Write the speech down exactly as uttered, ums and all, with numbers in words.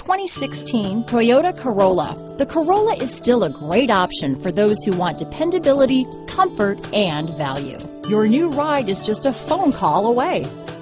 twenty sixteen Toyota Corolla. The Corolla is still a great option for those who want dependability, comfort, and value. Your new ride is just a phone call away.